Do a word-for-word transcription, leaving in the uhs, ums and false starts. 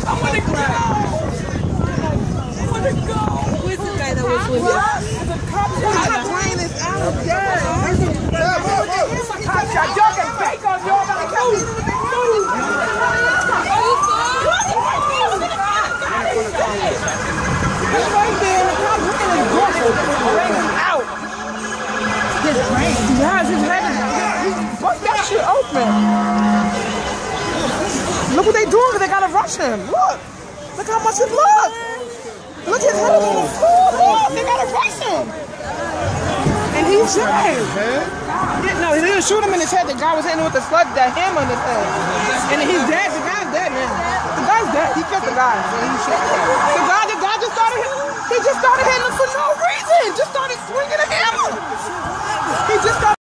I want to go. I want to go. Who is the guy that was with you? The cop shot. Plane is out. Yes. Here's a cop shot. Y'all can fake on y'all. Move. Move. He's right there. The cop looking at his brain out. His brain? Yes, his head is out. Bust that shit open. Look what they doing, because they gotta rush him. Look. Look how much it look. Look, his head is on the floor. Look, they gotta rush him. And he's dead. Yeah, no, he didn't shoot him in his head. The guy was hitting with the slug, that hammer in his head. And he's dead. The guy's dead now. The guy's dead. He killed the guy. So he shot him. The guy, the guy just started hitting. He just started hitting him for no reason. Just started swinging a hammer. He just started.